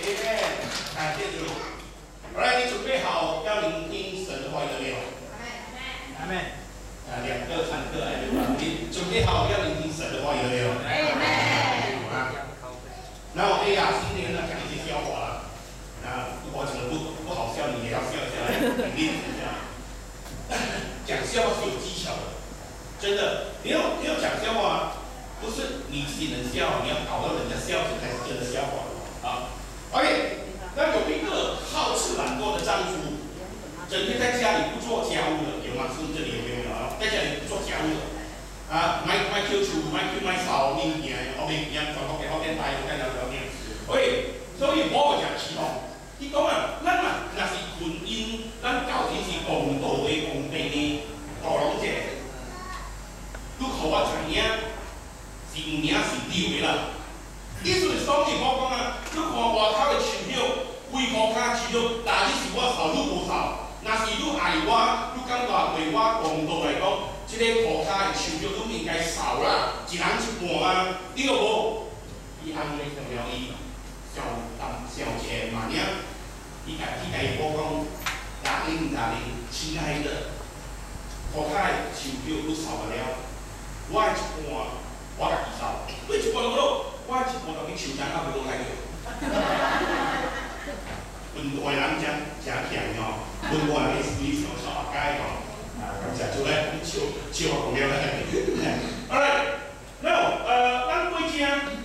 感谢主。好来，你准备好要聆听神的话语了没有？ 阿门。 2个、3个，你准备好要聆听神的话语了没有？好啊。然后新年呢讲一些笑话了，我讲的不好笑，你也要笑一下，你练一下。讲笑话是有技巧的，真的。你要讲笑话，不是你自己能笑，你要搞到人家笑才是真的笑话啊。OK， 那有一个好吃懒惰的丈夫，整天在家里不做家务的，有吗？是这里有没有啊？在家里不做家务的买球球，买扫面件，后面边放后边带，我跟聊天。OK， 所以我讲起吼，伊讲啊，咱若是婚姻，咱究竟是公道的、公平的，大龙姐，你互我知影，是毋赢是丢的啦。意思是讲，我讲啊，你看外口的树叶，规棵卡树叶，但你是我扫，你无扫。若是你爱我，你感觉对我公道来讲，这个棵卡的树叶你应该扫啦，一人一半啊，你有无？伊安尼想了伊。小姐嘛呢，伊家我讲，darling，亲爱的，我开手表都扫不了，我一半我家己扫，你一半我一半就去手掌还袂落来着。文化人真强哦，文化人非常少解哦，感谢主咧，笑讲了咧。Alright， now， 咱过正。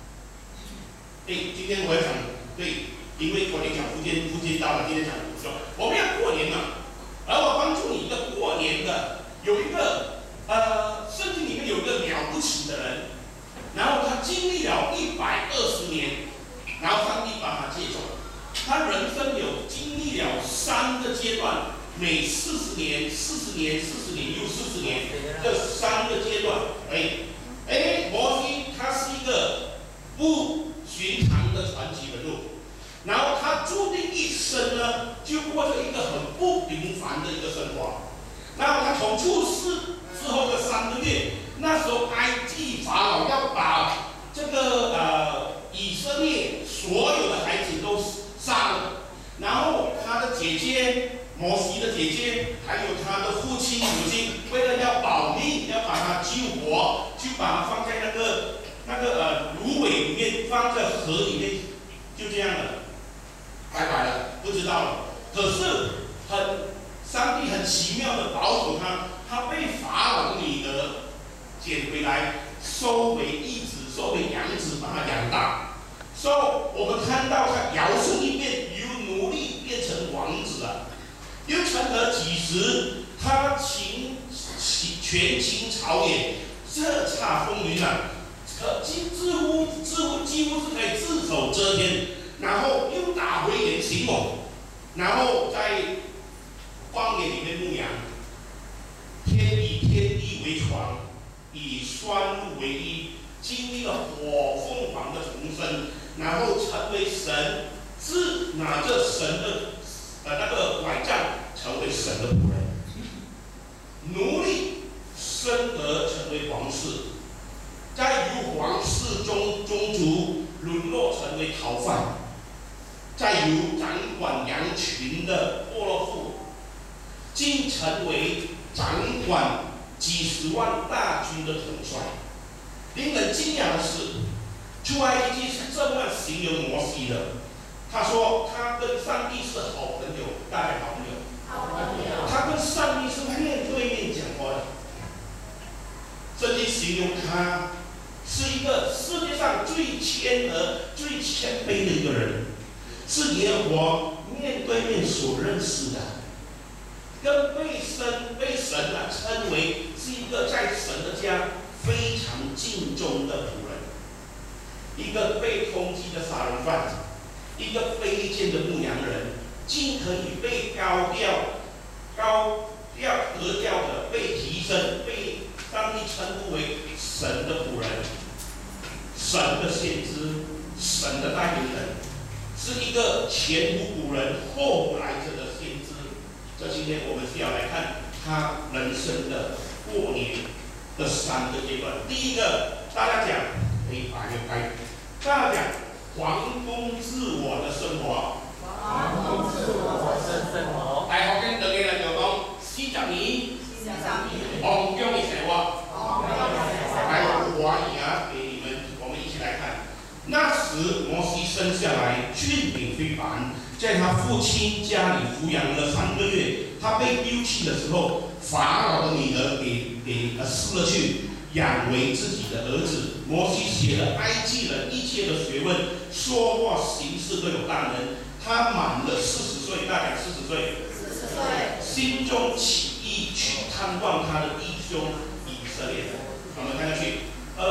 今天我要讲，对，因为过年讲福建到了，今天讲古说，我们要过年嘛，而我帮助你一个过年的，有一个圣经里面有一个了不起的人，然后他经历了120年，然后上帝把他接走，他人生有经历了3个阶段，每40年、40年、40年又40年，这3个阶段，摩西他是一个不寻常的传奇人物，然后他注定一生呢，就过着一个很不平凡的一个生活。然后他从出世之后的3个月，那时候埃及法老要把这个以色列所有的孩子都杀了，然后他的姐姐摩西的姐姐，还有他的父亲母亲，为了要保命，要把他救活，就把他放在那个芦苇里面，放在河里面，就这样了，拜拜了，不知道了。可是上帝很奇妙的保守他，他被法老的女儿捡回来，收为义子，收为养子，把他养大。所以我们看到他摇身一变，由奴隶变成王子了。又曾得几时，他权倾朝野，叱咤风云啊！几乎是可以只手遮天，然后又打回原形哦，然后在荒野里面牧羊，以天地为床，以酸露为衣，经历了火凤凰的重生，然后成为神，拿着神的那个拐杖，成为神的仆人，奴隶升格成为皇室。在由皇室宗族沦落成为逃犯，再由掌管羊群的波洛夫，竟成为掌管几十万大军的统帅。令人惊讶的是，出埃及记是这么形容摩西的。他说他跟上帝是好朋友，大家好朋友。好朋友。他跟上帝是面对面讲话的。圣经形容他是一个世界上最谦和、最谦卑的一个人，是耶和华面对面所认识的，跟被神称为是一个在神的家非常敬重的仆人，一个被通缉的杀人犯，一个卑贱的牧羊人，竟可以被格调的被提升，被上帝称呼为神的仆人。神的先知，神的代言人，是一个前无古人后无来者的先知。这今天我们是要来看他人生的过年的3个阶段。第一个，大家讲，可以把它开。大家讲， 皇宫自我的生活。 皇宫自我的生活。 大學經對嘅人就講40年，皇宮的生活。还有华语啊，给你们，我们一起来看。那时摩西生下来，俊敏非凡，在他父亲家里抚养了3个月。他被丢弃的时候，法老的女儿给撕了去，养为自己的儿子。摩西写了埃及人一切的学问，说话行事都有大能。他满了40岁，大概40岁，心中起意去探望他的弟兄以色列人。我们看下去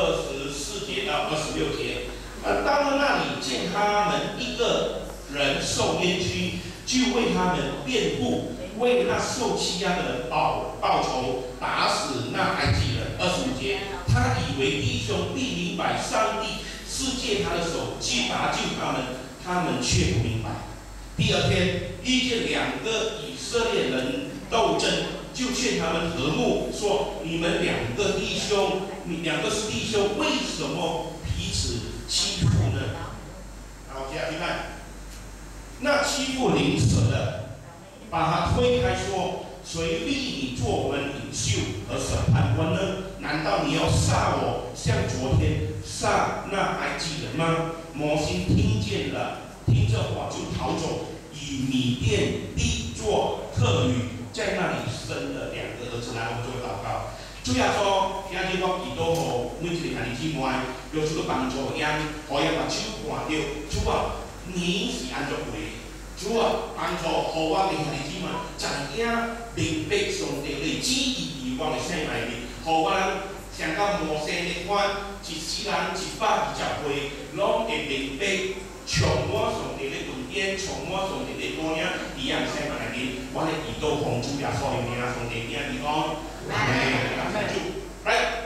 ，24节到26节。到了那里，见他们一个人受冤屈，就为他们辩护，为那受欺压的人报仇，打死那埃及人。25节，他以为弟兄必明白上帝是借他的手去搭救他们，他们却不明白。第二天遇见2个以色列人斗争，就劝他们和睦，说：你们2个弟兄，是弟兄，为什么彼此欺负呢？好，接下去看，那欺负邻舍的，把他推开，说：谁立你做我们领袖和审判官呢？难道你要杀我，像昨天杀那埃及人吗？摩西听这话就逃走，以米甸地做客旅，在那里生了2个儿子。来，我们做个祷告。主耶稣，今日我祈禱互每一個兄弟姊妹，有主嘅幫助，讓把手看到。主啊，你是安怎做的？主啊，幫助互我嘅兄弟姊妹，知影明白上帝嘅旨意伫我嘅生命裏，互我人上到摩西嘅款，一世人120歲，攏會明白。充滿上帝的恩典，充滿上帝的供應，一樣生命裏，我哋祈禱奉主耶穌的名，上帝名地方，阿門。來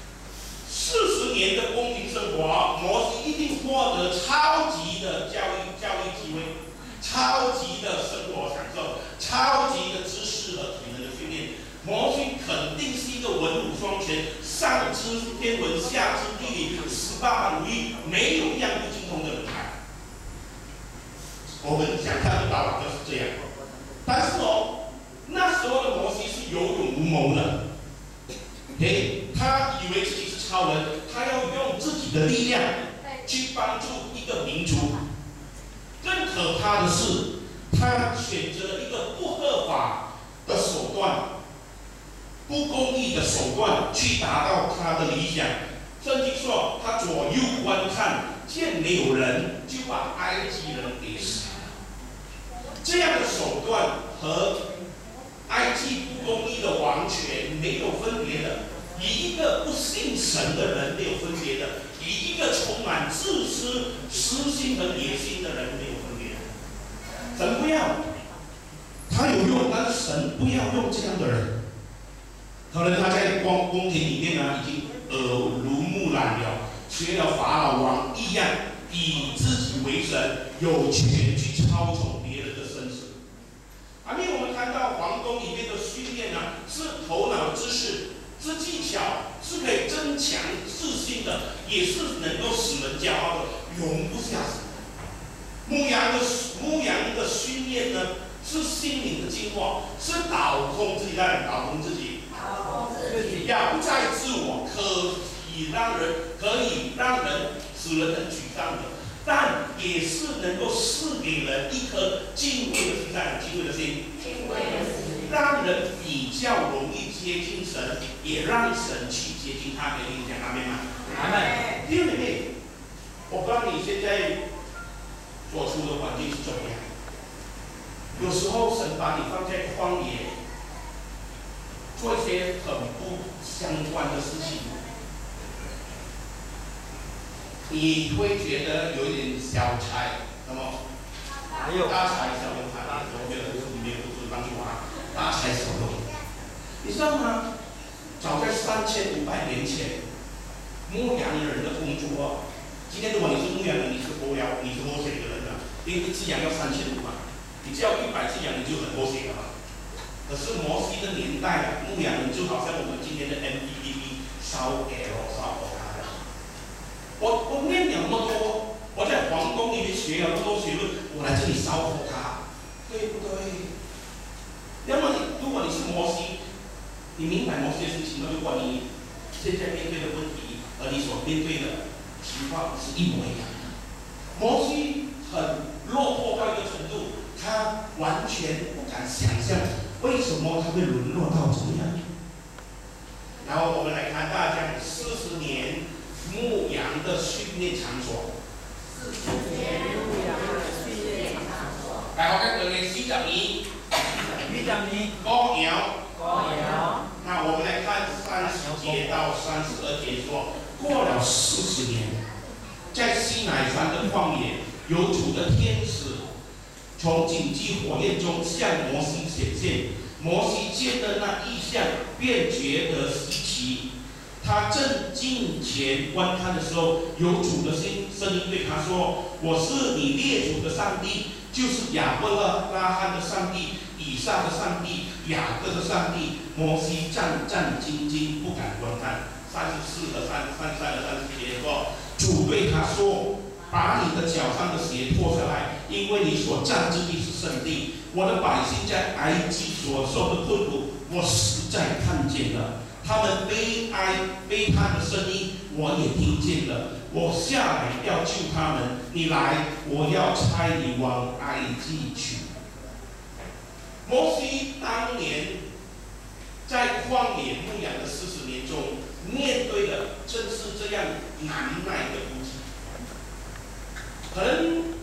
，40年的公平生活，摩西一定獲得超級的教育機會，超級的生活享受，超級的知識和體能的訓練。摩西肯定是一個文武雙全，上知天文，下知地理，18般武藝，沒有一樣不精通的人才。我们想象得到就是这样，但是那时候的摩西是有勇无谋的，他以为自己是超人，他要用自己的力量去帮助一个民族。更可怕的是，他选择了一个不合法的手段、不公义的手段去达到他的理想。圣经说，他左右观看，见没有人，就把埃及人给杀。这样的手段和埃及不公义的王权没有分别的，与一个不信神的人没有分别的，与一个充满自私、私心和野心的人没有分别的。神不要，他有用，但是神不要用这样的人。可能他在宫廷里面呢，已经耳濡目染了，学了法老王一样，以自己为神，有权去操纵别人的生死。阿妹，我们看到皇宫里面的训练呢，是头脑知识，是技巧，是可以增强自信的，也是能够使人骄傲的，容不下死。牧羊的训练呢，是心灵的净化，是倒空自己，倒空自己，要不在自我，可以让人使人很沮丧的，但也是能够赐给人一颗敬畏的心，让人比较容易接近神，也让神去接近他。给你讲阿们吗？阿们。弟兄姐妹，我不知道你现在所处的环境是怎么样。有时候神把你放在荒野，做一些很不相关的事情，你会觉得有一点小财，那么大财小用财，我觉得里面不是帮助啊，大财小用。你知道吗？早在3500年前，牧羊人的工作，今天如果你是牧羊人，你是摸水的人啊，因为一只羊要3500嘛，你只要100只羊，你就很多水了嘛。可是摩西的年代啊，牧羊人就好像我们今天的 MPPB 烧 L 烧 O。我念了那么多，我在皇宫里面学了那么多学问，我来这里烧火他，对不对？那么如果你是摩西，你明白摩西的事情，那如果你现在面对的问题和你所面对的情况是一模一样的，摩西很落魄到一个程度，他完全不敢想象为什么他会沦落到这样。然后我们来看大家40年牧羊的训练场所。 40年牧羊的训练场所。 大家看到嘅40年。 40年。 羔羊。那我们来看30节到32节说，过了40年，在西乃山的旷野，有主的天使从荆棘火焰中向摩西显现。摩西见了那异象，便觉得稀奇。他正近前观看的时候，有主的声音对他说：“我是你列祖的上帝，就是亚伯拉罕的上帝，以撒的上帝，雅各的上帝。”摩西战兢兢，不敢观看。34和33的30节说，主对他说：“把你的脚上的鞋脱下来，因为你所站之地是圣地。我的百姓在埃及所受的困苦，我实在看见了。他们悲叹的声音，我也听见了。我下来要救他们，你来，我要差你往埃及去。”摩西当年在旷野牧羊的40年中，面对的正是这样难耐的孤寂。可能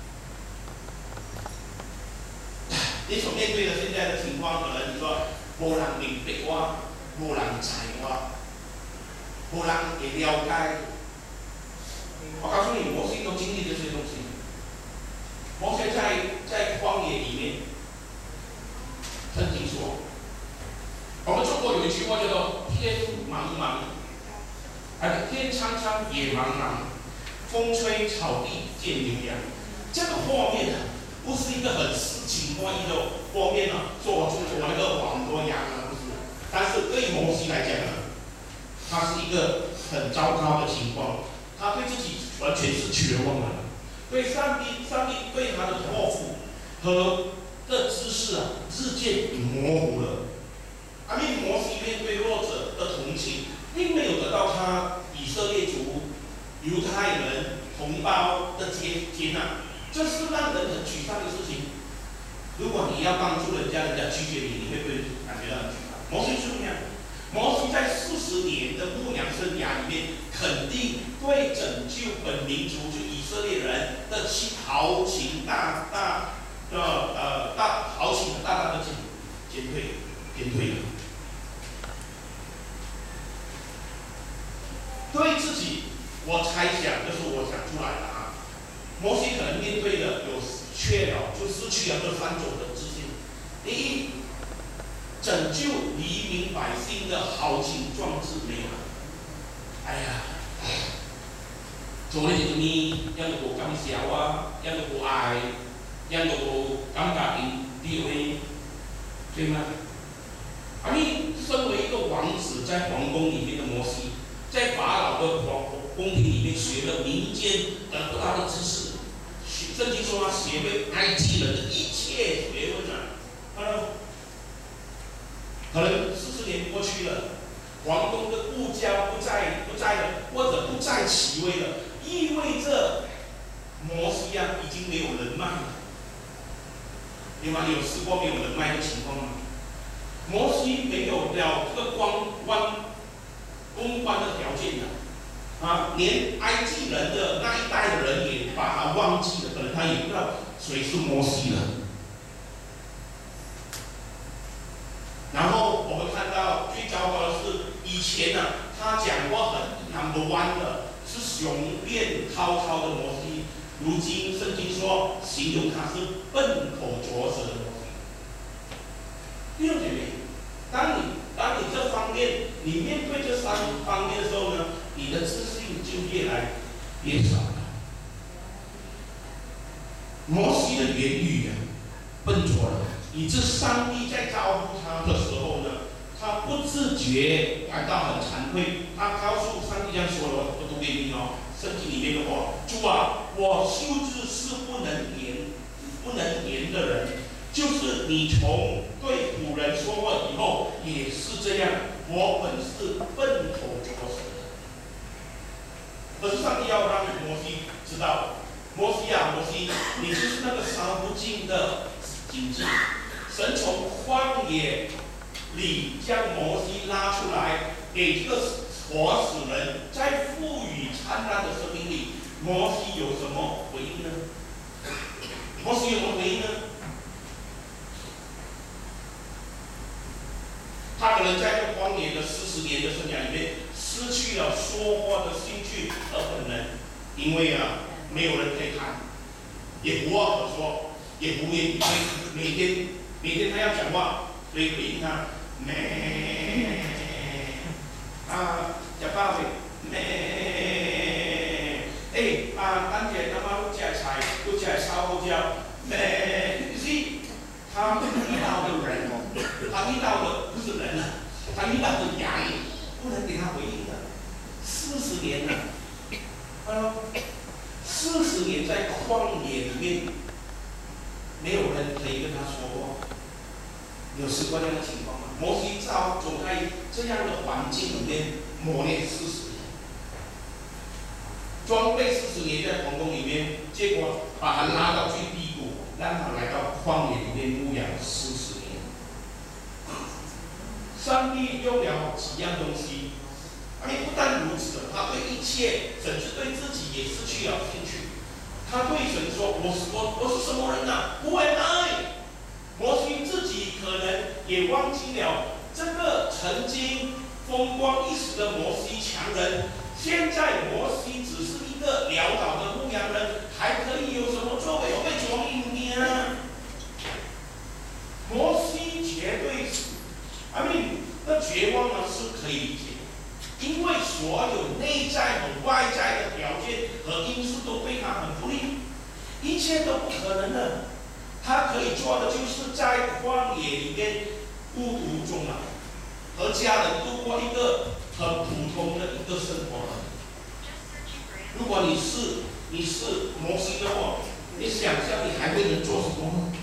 你所面对的现在的情况，可能你说没人明白我，没人知我，没人也了解。我告诉你，摩西都经历这些东西。摩西在旷野里面，圣经说，我们中国有一句话叫做“天茫茫”，天苍苍，野茫茫，风吹草低见牛羊。这个画面啊，不是一个很诗情画意的画面啊，说我那个很多羊啊，不是。但是对摩西来讲呢，他是一个很糟糕的情况，他对自己完全是绝望了，对上帝对他的托付和的知识啊，日渐模糊了。摩西面对弱者的同情，并没有得到他以色列族、犹太人同胞的接纳，这是让人很沮丧的事情。如果你要帮助人家，人家拒绝你，你会不会感觉到很沮丧？摩西是这样，摩西在40年的牧羊生涯里面，肯定对拯救本民族就以色列人的豪情大大的减退了。对自己，我猜想，这是我想出来的啊。摩西可能面对的就失去了这3种的自信。第一，拯救黎民百姓的豪情壮志没有了。哎呀，做呢就是呢，因個感受啊，因個愛，因個感覺地位，对吗？身为一个王子，在皇宫里面的摩西，在法老的宫廷里面学了民间得不到的知识，圣经说他学会埃及人的一切学问啊。可能40年过去了，皇宫的物价不在了，或者不再其位了，意味着摩西啊已经没有人脉了。你们有试过没有人脉的情况吗？摩西没有了这个公关的条件的，连埃及人的那一代的人也把他忘记了，可能他也不知道谁是摩西了。然后我们看到最糟糕的是，以前他讲过很number one的是雄辩滔滔的摩西，如今圣经说形容他是笨口拙舌的摩西。弟兄姐妹，当你这方面，你面对这3方面的时候呢，你的自信就越来越少了。摩西的言语笨拙了，以致上帝在招呼他的时候呢，他不自觉感到很惭愧。他告诉上帝这样说了，我读给你哦圣经里面的话，主啊，我修治是不能言的人，就是你从对古人说过以后也是这样，我本是笨口拙舌的。可是上帝要让摩西知道，摩西啊，摩西，你就是那个烧不尽的荆棘。神从荒野里将摩西拉出来，给这个活死人再赋予灿烂的生命力。摩西有什么回应呢？摩西有什么回应呢？他可能在这荒野的40年的生涯里面，失去了说话的兴趣和本能，因为没有人可以谈，也无话可说，也不愿意每天他要讲话，所以回应他，食饱未？等下他妈要吃菜，要吃烧好椒，是他遇到的人，他遇到的不是人了，他遇到的羊，不能给他回应的。40年了，40年在旷野里面，没有人可以跟他说话。有试过那个情况吗？摩西走在这样的环境里面磨练40年，装备40年在皇宫里面，结果把他拉到最低谷，让他来到旷野里面牧养40年。上帝用了几样东西，不但如此，他对一切，甚至对自己也失去了兴趣。他对神说：“我是什么人啊？不会爱。”摩西自己可能也忘记了这个曾经风光一时的摩西强人，现在摩西只是一个潦倒的牧羊人，还可以有什么作为？会装赢呢？摩西绝对是，那绝望呢是可以理解，因为所有内在和外在的条件和因素都对他很不利，一切都不可能的。他可以做的就是在旷野里面孤独终老，和家人度过一个很普通的一个生活。如果你是摩西的话，你想象你还会能做什么呢？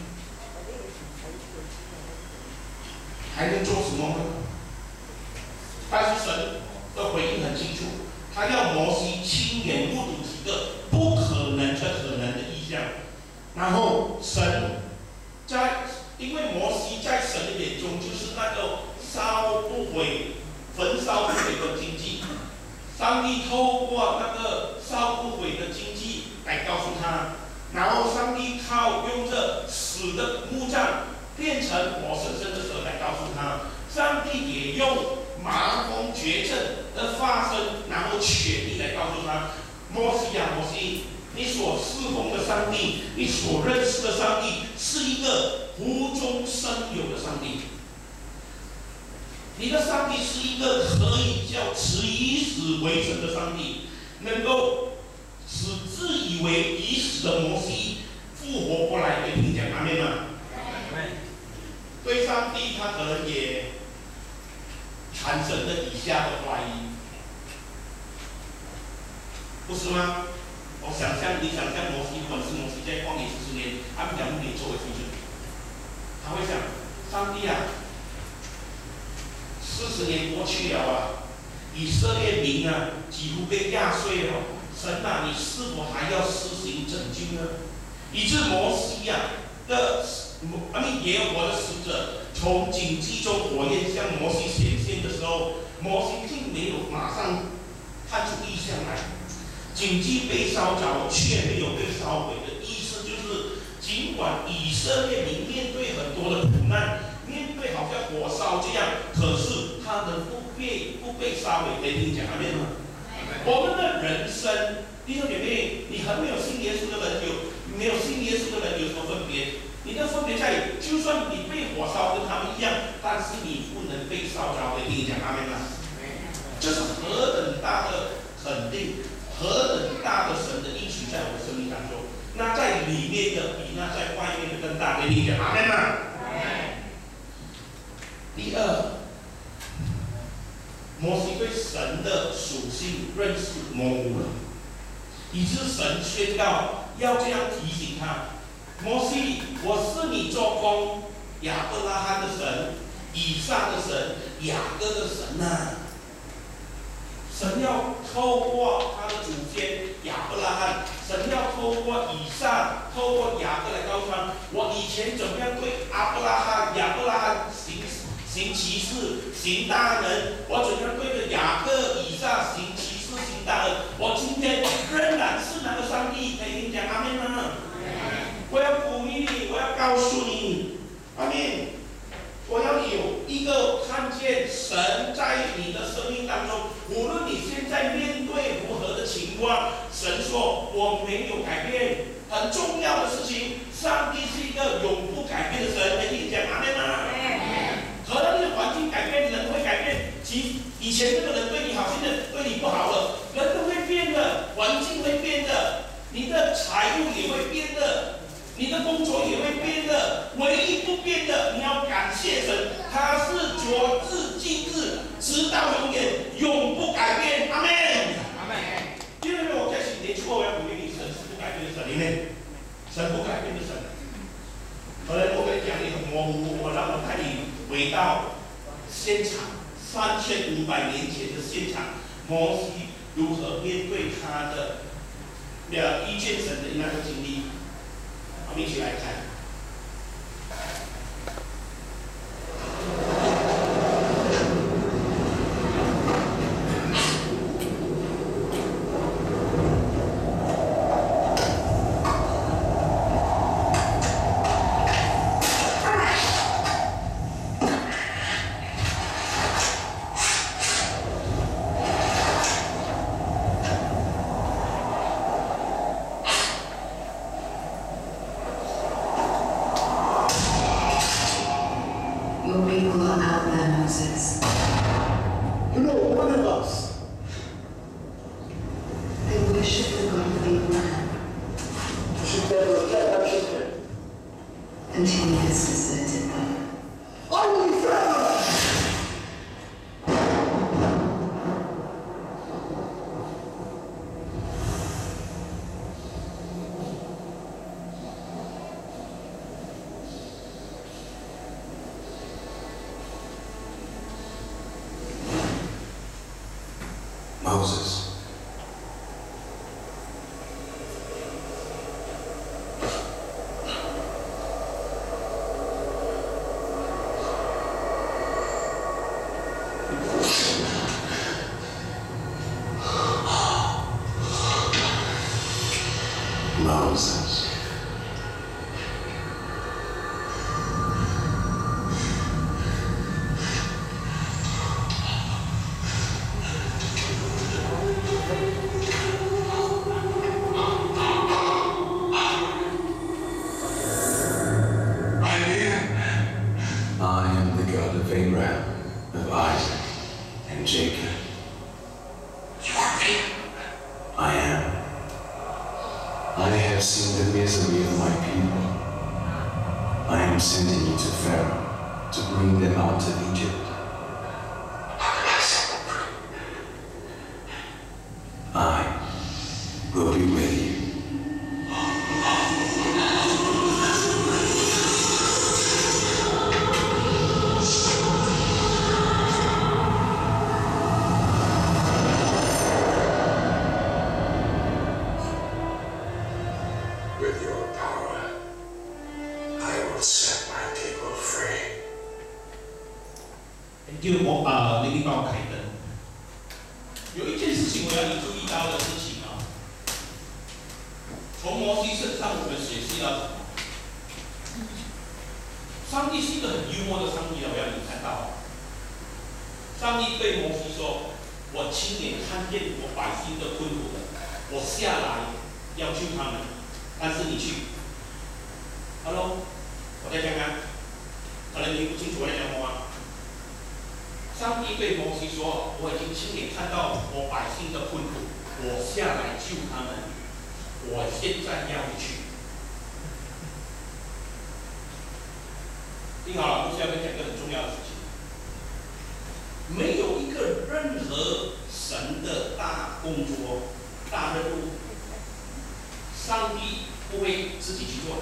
还能做什么呢？但是神的回应很清楚，他要摩西亲眼目睹几个不可能的可能的意象。然后神因为摩西在神的眼中就是那个烧不毁、焚烧不毁的荆棘，上帝透过那个烧不毁的荆棘来告诉他，然后上帝用这死的木杖变成活生生的蛇来告诉他，上帝也用麻风绝症的发生，然后权力来告诉他，摩西啊，摩西。你所侍奉的上帝，你所认识的上帝，是一个无中生有的上帝。你的上帝是一个可以叫以死为生的上帝，能够使自以为已死的摩西复活过来。给你讲阿们吗？对上帝，他可能也产生了以下的怀疑，不是吗？你想象摩西，本是摩西在旷野40年，按表目的作为出去，他会想：上帝啊，40年过去了以色列民几乎被压碎了，神啊，你是否还要施行拯救呢？以致摩西也有我的使者从荆棘中火焰向摩西显现的时候，摩西并没有马上看出异象来。荆棘被烧着，却没有被烧毁的意思就是，尽管以色列民面对很多的苦难，面对好像火烧这样，可是他们不被烧毁。给你讲阿们吗？我们的人生，弟兄姐妹，你和没有信耶稣的人没有信耶稣的人有什么分别？你的分别在于，就算你被火烧跟他们一样，但是你不能被烧着。给你讲阿们吗？这是何等大的肯定！何等大的神的应许在我的生命当中，那在里面的比那在外面的更大。给你讲阿们吗？第二，摩西对神的属性认识模糊了。 以致神宣告要这样提醒他：摩西，我是你做工亚伯拉罕的神、以撒的神、雅各的神呐。神要透过他的祖先亚伯拉罕，神要透过以撒、透过雅各来告诉他：我以前怎么样对亚伯拉罕行奇事、行大能，我怎样对着雅各、以撒行奇事、行大能，我今天仍然是那个上帝。可以讲阿们吗？我要鼓励你，我要告诉你，阿们。我要你有一个看见神在你的生命当中，无论你现在面对如何的情况，神说我没有改变。很重要的事情，上帝是一个永不改变的神。可以讲阿们吗？可能你的环境改变，人会改变。以前这个人对你好，现在对你不好了，人都会变的，环境会变的，你的财务也会变的。你的工作也会变的，唯一不变的，你要感谢神，他是昨日、今日，直到永远，永不改变。阿门。阿门。因为我在年初我要鼓励你，神是不改变的神，里面，神不改变的神。可能我跟你讲，你很模糊，我让我带你回到现场，3500年前的现场，摩西如何面对他的遇见神的那个经历。我们一起来看。 Moses. Moses. I am the God of Abraham, of Isaac, and Jacob. You are me? I am. I have seen the misery of my people. I am sending you to Pharaoh to bring them out of Egypt. I will be with you. With your power, I will set my people free. 就灵力帮我开灯。有一件事情我要你注意到的事情啊，从摩西身上我们学习到什么？上帝是一个很幽默的上帝，我要你看到。上帝对摩西说：“我亲眼看见我百姓的困苦了，我下来要救他们，但是你去。” Hello， 我在讲啊，可能你不清楚我在讲什么。上帝对摩西说：“我已经亲眼看到我百姓的困苦，我下来救他们，我现在要你去。”听好了，牧师要跟你讲一个很重要的事情。没有一个任何神的大工作、大任务， 自己去做的。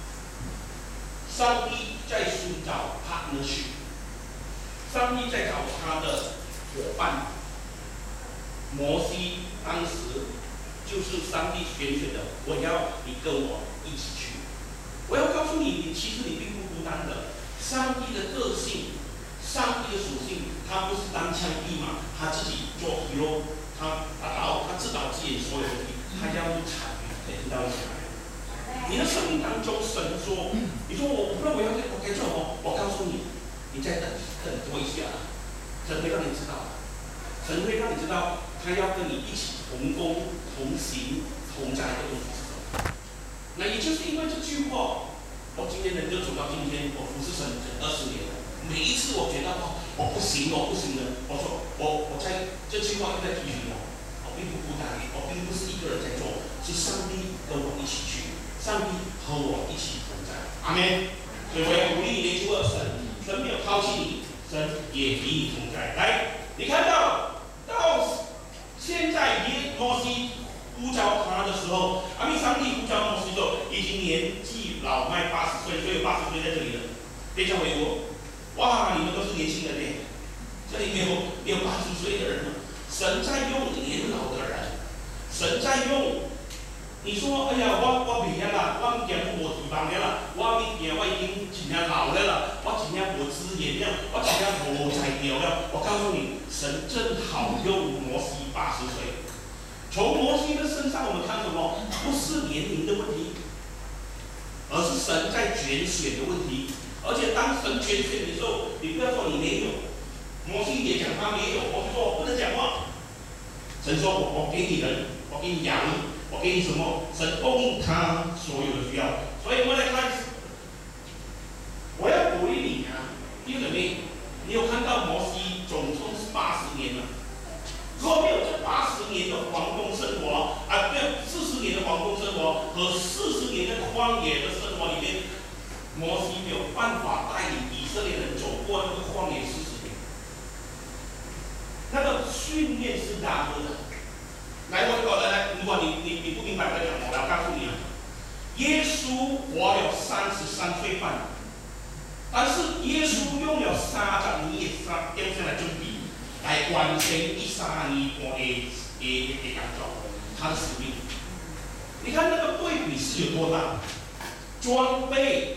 上帝在寻找 partnership， 上帝在找他的伙伴。摩西当时就是上帝选选的，我要你跟我一起去。我要告诉你，其实你并不孤单的。上帝的个性，上帝的属性，他不是单枪匹马，他自己做 hero， 他自导自演所有东西，他要去参与，才知道起来。你的生命当中，神说，你说我不知道我该做什么，我告诉你，你再等多一下，神会让你知道，神会让你知道，他要跟你一起同工、同行、同在的东西是什么。那也就是因为这句话，我今天能够走到今天，我服侍神20年了。每一次我觉得我不行的，我说我在这句话就在提醒我并不孤单，我并不是一个人在做，是上帝跟我一起去，上帝和我一起同在。阿们。所以我要鼓励你，年初二神没有抛弃你，神也与你同在。来，你看到现在摩西呼召他的时候，上帝呼召摩西的时候，已经年纪老迈80岁，所以80岁在这里了。别讲回国，哇，你们都是年轻人呢，这里没有80岁的人了。神在用年老的人，神在用。你说，哎呀，我袂晓啦，我今无希望了啦，我已经真正老了啦，我真正无资源了，我真正无才调了。我告诉你，神正好用摩西80岁。从摩西的身上，我们看什么？不是年龄的问题，而是神在拣选的问题。而且当神拣选的时候，你不要说你没有，摩西也讲他没有，摩西说我不能讲话。神说我给你人，我给你羊，我给你什么？神供应他所有的需要。所以我们来看，我要鼓励你啊，弟兄姊妹，你有看到摩西总共是80年了。如果没有这80年的皇宫生活，没有40年的皇宫生活和40年的旷野的生活里面，摩西没有办法带领以色列人走过那个旷野40年。那个训练是大的。来，如果你不明白我在讲什么，我要告诉你啊，耶稣活了33岁半，但是耶稣用了30年掉下来准备，来完成13年半的工作，他的使命。你看那个对比是有多大？装备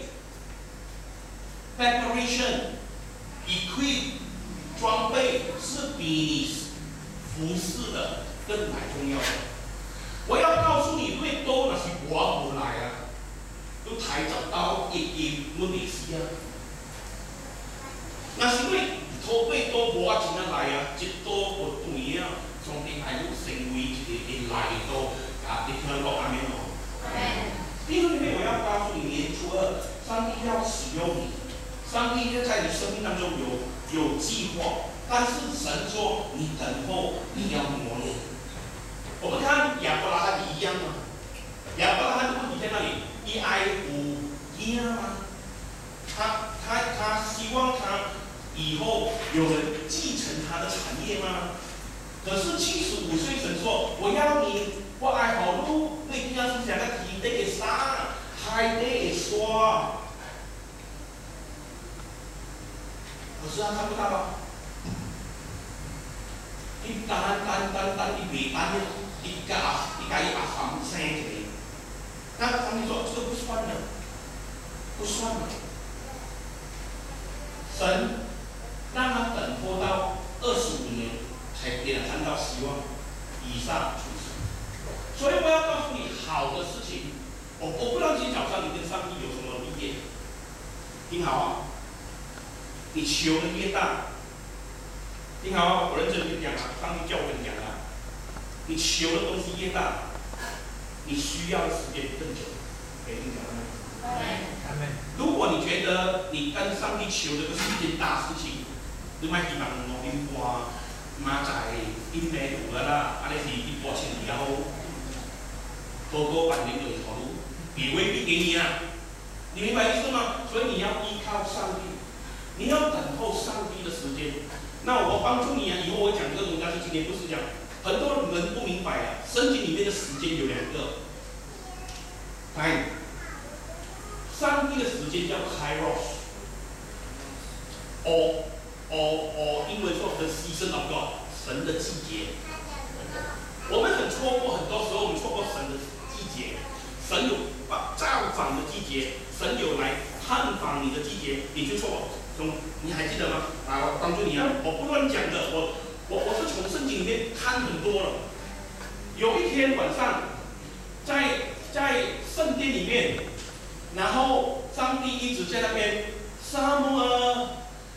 preparation equip 装备是比你服侍的更来重要的。我要告诉你，最多那是我不来啊，都抬走到我没事啊。那是因为土被多我真正来啊，一多不对啊，上帝还要成为一个来到你听过阿门哦。弟兄姊妹，我要告诉你，年初二，上帝要使用你，上帝要在你生命当中有计划，但是神说你等候，你要磨练。我们看亚伯拉罕一样吗？亚伯拉罕的问题在哪里？一爱无一样吗？他希望他以后有人继承他的产业吗？可是75岁，神说我要你，我爱好路，你今天是想个提得给啥？海得说。可是他看不到啊！你单，你未单的，一家3生一个，那他们说这个不算的，不算的。神让他等候到25年，才给他看到希望，以撒出生。所以我要告诉你，好的事情，我不知道今天早上你跟上帝有什么意见，听好啊！你求的越大，听好啊！我认真跟你讲啊，上帝叫我跟你讲啊，你求的东西越大，你需要的时间更久。给你讲吗？如果你觉得你跟上帝求的不是一件大事情，你莫希望我你话马仔因咩路啦，你是你过程以后，多多半年就投入，也未必给你啊。你明白意思吗？所以你要依靠上帝。你要等候上帝的时间。那我帮助你啊！以后我讲这个东西，但是今天不是讲，很多人不明白啊。圣经里面的时间有2个 time 上帝的时间叫 Kairos， 英文说的 season of God， 神的季节。我们很错过，很多时候我们错过神的季节。神有造访的季节，神有来探访你的季节，你就错。你还记得吗？我帮助你啊！我不乱讲的，我是从圣经里面看很多了。有一天晚上，在圣殿里面，然后上帝一直在那边，撒母耳，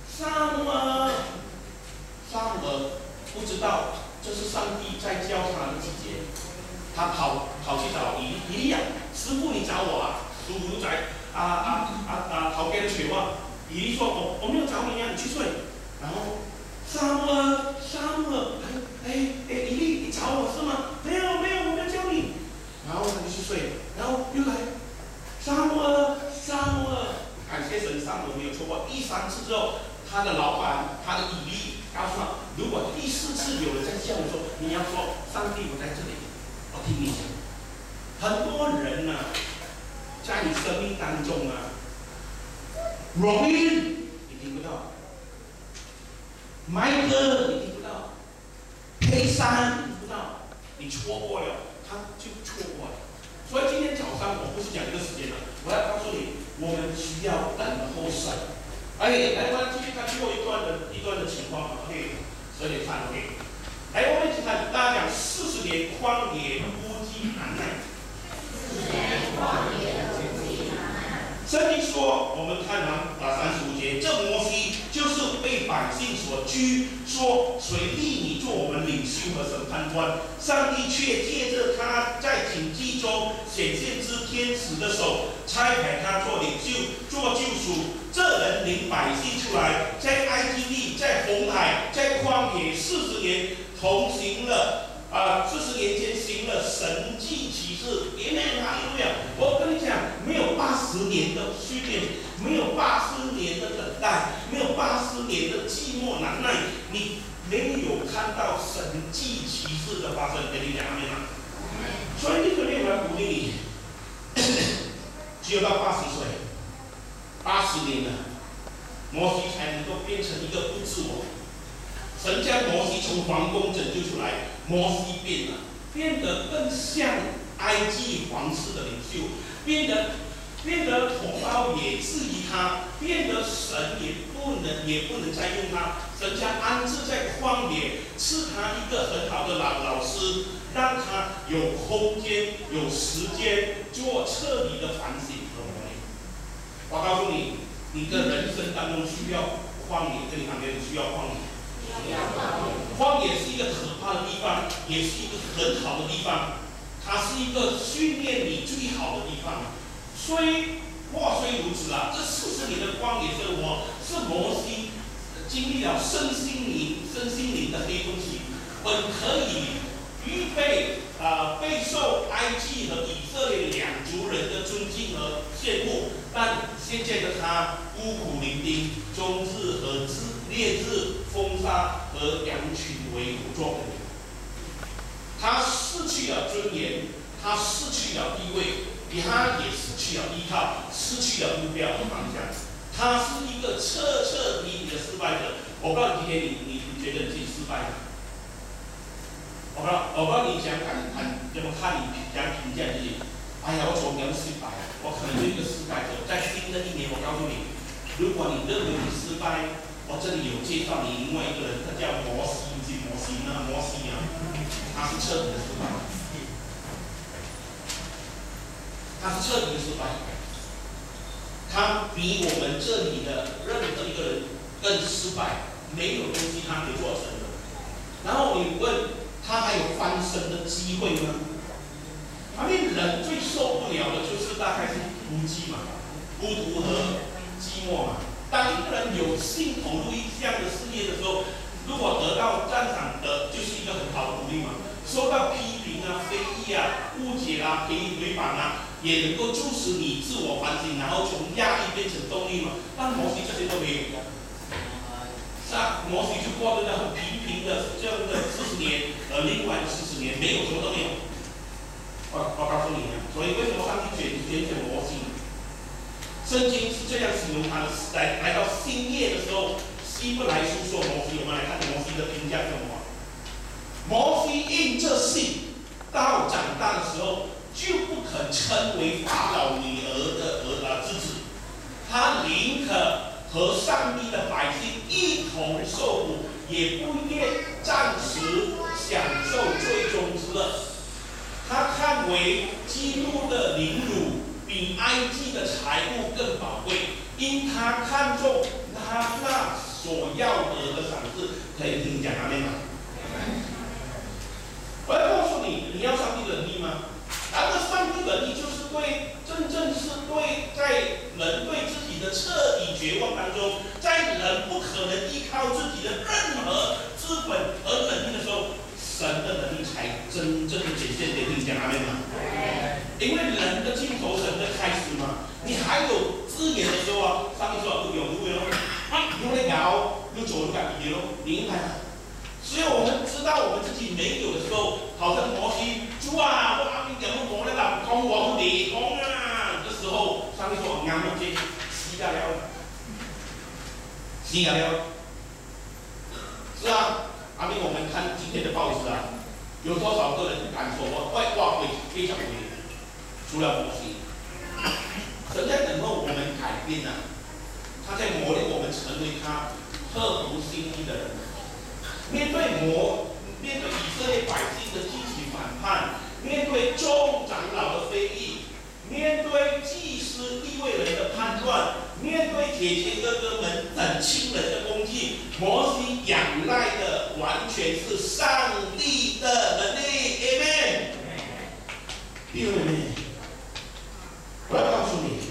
不知道这是上帝在叫他的季节。他跑去找以利亚，师傅你找我啊？叔叔仔頭嘅傳話，以利說我沒有找你啊，你去睡。然後撒母耳，以利你找我是嗎？沒有，我沒有叫你。然後他就去睡，然後又來撒母耳，感謝神，撒母耳沒有錯過。第3次之後，他的老闆，他的以利告訴他，如果第4次有人在叫你說，你要說上帝我在這裡。我聽你講，很多人啊，在你生命當中啊，榮音你聽不到，麥哥你聽不到，佩珊你聽不到，你錯過了，他就錯過了。所以今天早上我不是講這個時間了，我要告訴你，我們需要等候神。來，我們繼續看最後一段的情況。12:3 OK。来，我们一起看，大家讲40年旷野孤寂难耐。圣经说，我们看完35节，这摩西就是被百姓所拘，说谁立你做我们领袖和审判官？上帝却借着他在荆棘中显现之天使的手，差派他做领袖，做救赎。这人领百姓出来，在埃及地，在红海，在旷野40年。同行了40年前行了神迹奇事，哈利路亚！我跟你讲，没有80年的训练，没有80年的等待，没有80年的寂寞难耐，你没有看到神迹奇事的发生。跟你讲阿们吗？所以这个我要鼓励你，只有到80岁，80年了，摩西才能够变成一个不自我。神将摩西从皇宫拯救出来，摩西变得更像埃及皇室的领袖，变得同胞也质疑他，变得神也不能再用他。神将安置在旷野，赐他一个很好的老师，让他有空间、有时间做彻底的反省和磨练。我告诉你，你的人生当中需要旷野，跟你旁边需要旷野。荒野是一个可怕的地方，也是一个很好的地方，它是一个训练你最好的地方。话虽如此啊，这40年的荒野生活是摩西经历了身心灵的黑洞期，本可以预备备受埃及和以色列2族人的尊敬和羡慕，但现在的他孤苦伶仃，终日和烈日风沙和羊群为苦作苦。他失去了尊严，他失去了地位，他也失去了依靠，失去了目标和方向。他是一个彻底的失败者。我不知道今天你觉得你自己失败吗？我不知道你怎么看你怎么评价自己？哎呀，我从来不失败，我可能是一个失败者。在新的一年，我告诉你，如果你认为你失败，我这里有介绍你另外一个人，他叫摩西，不是摩西呢？摩西啊，他是彻底的失败，他比我们这里的任何一个人更失败，没有东西他可以做成的。然后你问他还有翻身的机会吗？人最受不了的就是大概是孤寂嘛，孤独和寂寞嘛。当一个人有心投入一项的事业的时候，如果得到赞赏的，就是一个很好的鼓励嘛。受到批评啊、非议啊、误解啊、回访啊，也能够促使你自我反省，然后从压力变成动力嘛。但摩西这些都没有的，摩西就过着很平平的这样的40年，另外的40年没有什么都没有。我告诉你啊，所以为什么上帝拣选摩西？ 圣经是这样形容他的。来到新业的时候，希伯来书说摩西，我们来看摩西的评价是什么？摩西因这信，到长大的时候就不肯称为法老女儿的之子，他宁可和上帝的百姓一同受苦，也不愿暂时享受最终之乐。他看为基督的凌辱比埃及的财物更宝贵，因他看重他那所要得的赏赐。可以听讲阿们吗？我要告诉你，你要上帝的能力吗？然而，上帝的能力就是真正是在人对自己的彻底绝望当中，在人不可能依靠自己的任何资本和能力的时候，神的能力才真正的显现给你讲阿们吗？因为人的尽头，神的开始嘛。你还有资源的时候啊，上帝说不有路咯，用来搞，用走路改比咯，明白吗？只有我们知道我们自己没有的时候，好像摩西主啊，我阿明讲我那老公我理工啊，这时候上帝说啱了，这死掉了，死掉了。是啊，阿明，我们看今天的报纸啊，有多少个人敢说我哇会非常伟大，除了摩西，神在等候我们改变啊，他在磨练我们成为他合乎心意的人。面对以色列百姓的积极反叛，面对众长老的非议，面对祭司利未人的叛乱，面对铁鞋哥哥们等亲人的攻击，摩西仰赖的完全是上帝的能力。Amen。弟兄姊妹，我要告诉你，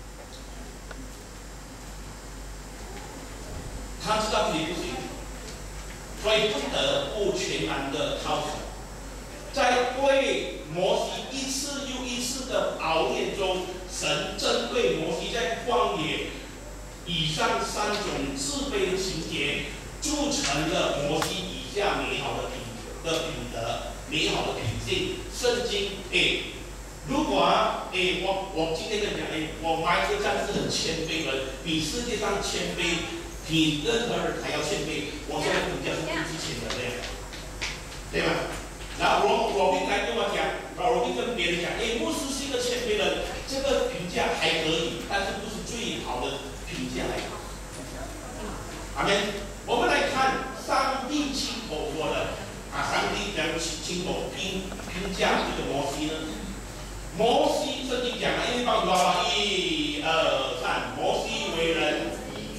他知道自己不行。所以不得不全然的靠神，在对摩西一次又一次的熬炼中，神针对摩西在旷野以上3种自卑的情节，铸成了摩西以下美好的品德、美好的品性。圣经如果我今天在讲我埋这战是很谦卑的人，比世界上谦卑。比任何人还要谦卑，我现在评价是不值钱的这样，对吧？然后罗宾来跟我讲，罗宾跟别人讲，牧师是一个谦卑人，这个评价还可以，但是不是最好的评价来。阿们，我们来看上帝亲口说的上帝讲亲口评价这个摩西呢？摩西圣经讲因为帮助啊，1、2、3，摩西为人。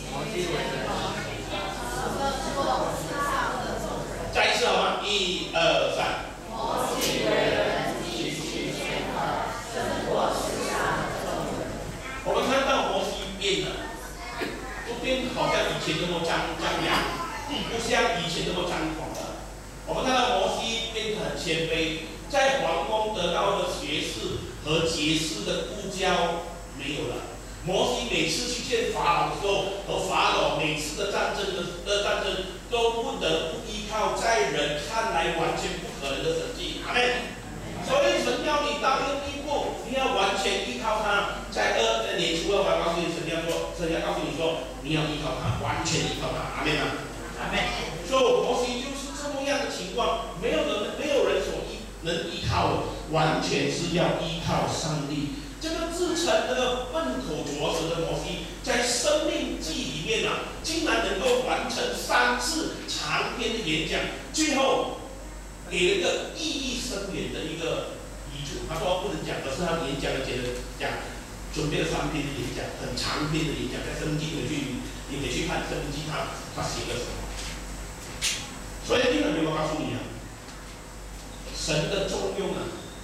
再一次好吗？1、2、3。摩西为人极其谦和，胜过世上的众人。我们看到摩西变了，不变好像以前那么张扬，不像以前那么张狂了。我们看到摩西变得很谦卑，在皇宫得到的学士和杰士的故交没有了。摩西每次去见法老的时候，和法老每次的战争都不得不依靠在人看来完全不可能的神迹。阿们。所以神要你到一个地步，你要完全依靠他。在年初2，我告诉你，神要告诉你说，你要依靠他，完全依靠他。阿们啊。阿们。所以摩西就是这么样的情况，没有人能依靠的，完全是要依靠上帝。这个自称那个笨口拙舌的摩西，在《生命记》里面竟然能够完成3次长篇的演讲，最后给了一个意义深远的一个遗嘱。他说不能讲，而是他演讲的讲，准备了3篇的演讲，很长篇的演讲，在《生命记》你得去看《生命记》他写了什么。所以弟兄们，我告诉你神的重用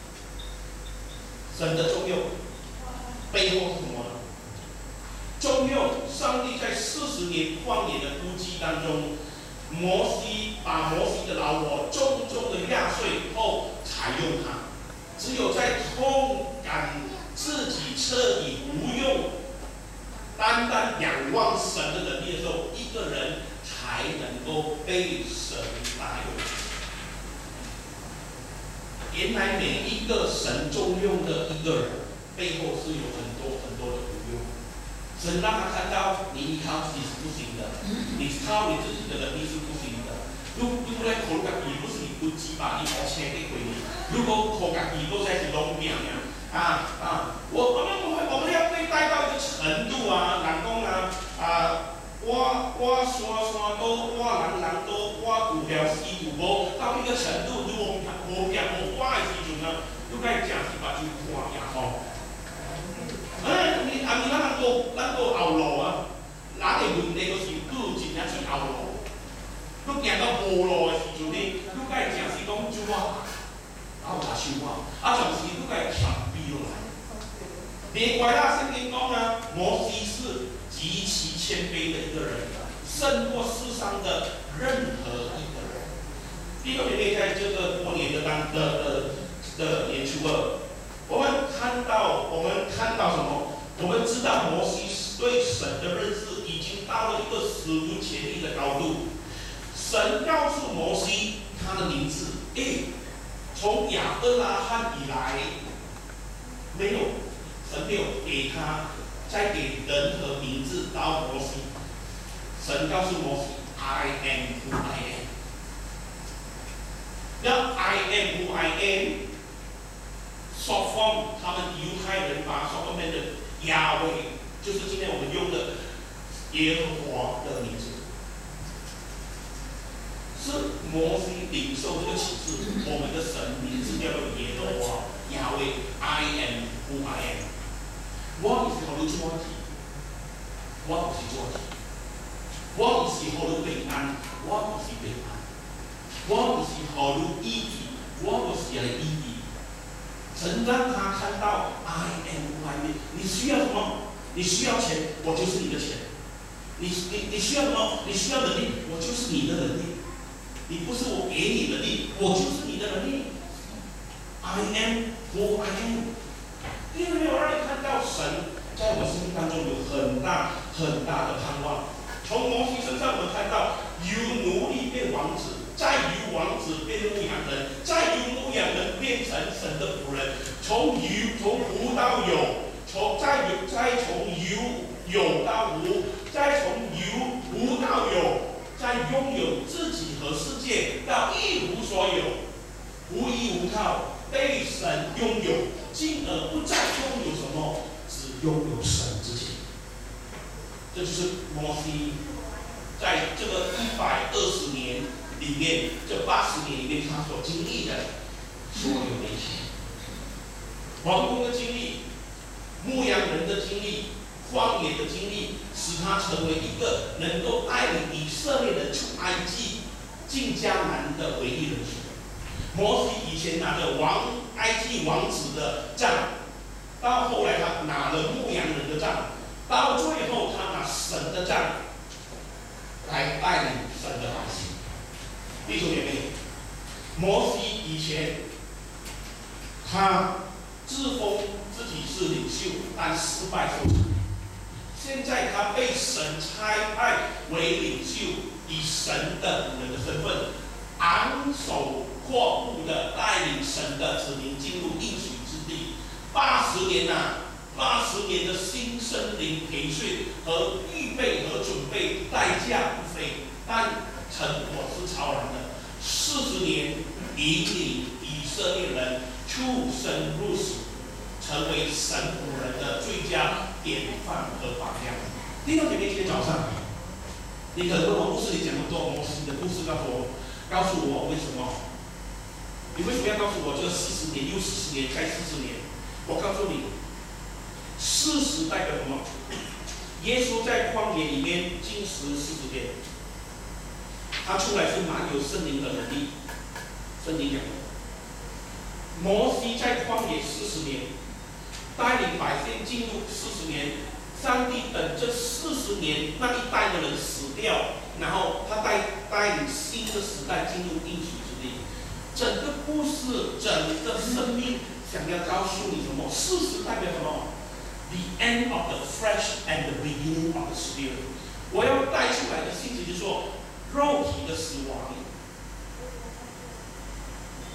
神的重用。背后是什么呢？重用上帝在40年旷野的孤寂当中，把摩西的老我重重的压碎后才用他。只有在痛感自己彻底无用，单单仰望神的能力的时候，一个人才能够被神大用。原来每一个神重用的一个人，背后是有很多的无用。 神让他看到你依靠自己是不行的，你靠你自己的能力是不行的。如果咧靠家己，不是你不知吧？你學車嘅鬼你，如果靠家己都在是弄命呀！我们要被帶到一個程度啊，人講我山多，我人多，我有條事有無，到一個程度，如果無人無我的時陣呢，你該真是把酒看呀吼！咱個後路啊，咱嘅問題就是拄真正是後路。你行到無路的時陣呢，你該真是講酒啊，拿手啊，就是你該上逼落來。連怪他聖經講呢，摩西是極其謙卑的一個人，勝過世上的任何一個人。弟兄姐妹，在這個過年的年初二，我們看到什麼？我們知道摩西對神的認識已經到了一個史無前例的高度。神告訴摩西他的名字，從亞伯拉罕以來，神沒有給他再給任何名字到摩西。神告訴摩西 ，I am who I am。那 I am who I am， short form， 他們猶太人把 short form 的亞威，就是今天我們用的耶和華的名字。是摩西領受這個啟示，我們的神名字叫做耶和華亞威 ，I am who I am。我唔是何如做事，我唔是做事，我唔是何如平安，我唔是平安，我唔是何如意義，我唔是嚟意義。神讓他看到 I am who I am。你需要什麼？你需要錢，我就是你的錢。你需要什麼？你需要能力，我就是你的能力。你不是我給你能力，我就是你的能力。I am who I am。因为没有让你看到神在我们生命当中有很大很大的盼望。从摩西身上我们看到，由奴隶变王子，再由王子变牧羊人，再由牧羊人变成神的仆人。从无到有，再从有到无，再从无到有，再拥有自己和世界，到一无所有，无依无靠，被神拥有。进而不再拥有什么，只拥有神自己。这就是摩西在这个120年里面，这80年里面他所经历的所有的一切。皇宫的经历，牧羊人的经历，荒野的经历，使他成为一个能够带领以色列人出埃及、进迦南的唯一人选。摩西以前拿着埃及王子的杖，到后来他拿了牧羊人的杖，到最后他拿神的杖来带领神的百姓。弟兄姐妹，摩西以前他自封自己是领袖，但失败收场。现在他被神差派为领袖，以神的仆人的身份，昂首阔步的带领神的子民进入应许之地。80年80年的新生灵培训和预备和准备代价不菲，但成果是超然的。40年引领以色列人出生入死，成为神仆人的最佳典范和榜样。弟兄姐妹，今天早上，你可能问我，牧师，你讲那么多摩西的故事，告诉我为什么？你为什么要告诉我这个40年又40年再40年？我告诉你，40代表什么？耶稣在旷野里面禁食40天，他出来是蛮有圣灵的能力。圣经讲的，摩西在旷野40年，带领百姓进入40年，上帝等这40年那一代的人死掉，然后他带领新的时代进入应许之地。整个故事，整个生命，想要告诉你什么？40代表什么 ？The end of the flesh and the beginning of the spirit。我要带出来的信息就是说，肉体的死亡，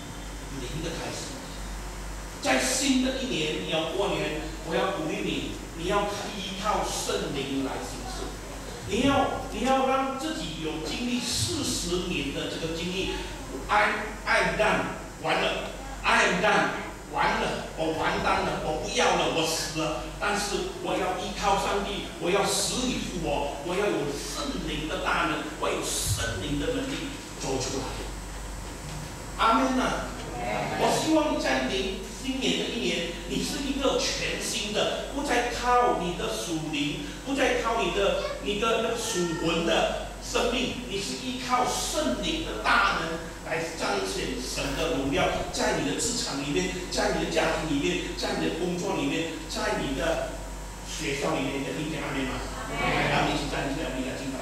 灵的开始。在新的一年，你要过年，我要鼓励你， 你要依靠圣灵来行事。你要让自己有经历40年的这个经历。I'm done， 完了 ，I'm done， 完了，我完蛋了，我不要了，我死了。但是我要依靠上帝，我要死里复活，我要有圣灵的大能，我有圣灵的能力走出来。阿们啊！我希望在今年的一年，你是一个全新的，不再靠你的属灵，不再靠你的那个属魂的生命，你是依靠圣灵的大能来彰显神的荣耀，在你的职场里面，在你的家庭里面，在你的工作里面，在你的学校里面的弟兄姐妹们，让我们一起站起来，我们一起来敬拜。